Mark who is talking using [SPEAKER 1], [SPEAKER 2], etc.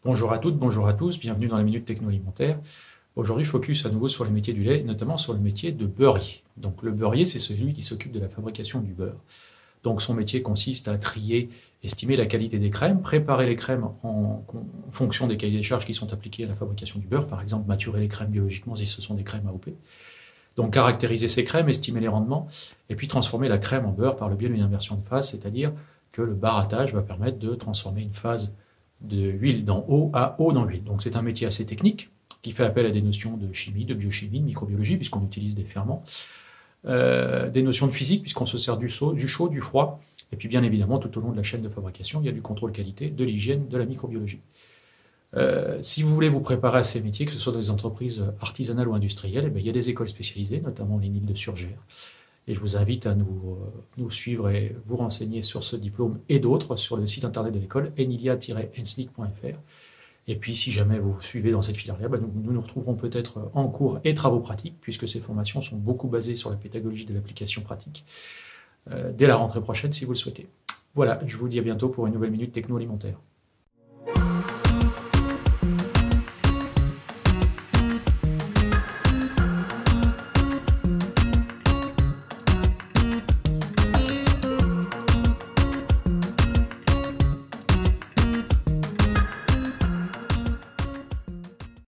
[SPEAKER 1] Bonjour à toutes, bonjour à tous, bienvenue dans la Minute Techno Alimentaire. Aujourd'hui, je focus à nouveau sur les métiers du lait, notamment sur le métier de beurrier. Donc le beurrier, c'est celui qui s'occupe de la fabrication du beurre. Donc son métier consiste à trier, estimer la qualité des crèmes, préparer les crèmes en fonction des cahiers des charges qui sont appliqués à la fabrication du beurre, par exemple maturer les crèmes biologiquement si ce sont des crèmes AOP. Donc caractériser ces crèmes, estimer les rendements, et puis transformer la crème en beurre par le biais d'une inversion de phase, c'est-à-dire que le barattage va permettre de transformer une phase de huile dans eau à eau dans l'huile. Donc c'est un métier assez technique qui fait appel à des notions de chimie, de biochimie, de microbiologie, puisqu'on utilise des ferments, des notions de physique, puisqu'on se sert du chaud, du froid, et puis bien évidemment, tout au long de la chaîne de fabrication, il y a du contrôle qualité, de l'hygiène, de la microbiologie. Si vous voulez vous préparer à ces métiers, que ce soit dans des entreprises artisanales ou industrielles, eh bien, il y a des écoles spécialisées, notamment l'ENIL de Surgères. Et je vous invite à nous suivre et vous renseigner sur ce diplôme et d'autres sur le site internet de l'école enilia-enslic.fr. Et puis, si jamais vous vous suivez dans cette filière-là, nous nous retrouverons peut-être en cours et travaux pratiques, puisque ces formations sont beaucoup basées sur la pédagogie de l'application pratique, dès la rentrée prochaine, si vous le souhaitez. Voilà, je vous dis à bientôt pour une nouvelle Minute Techno Alimentaire.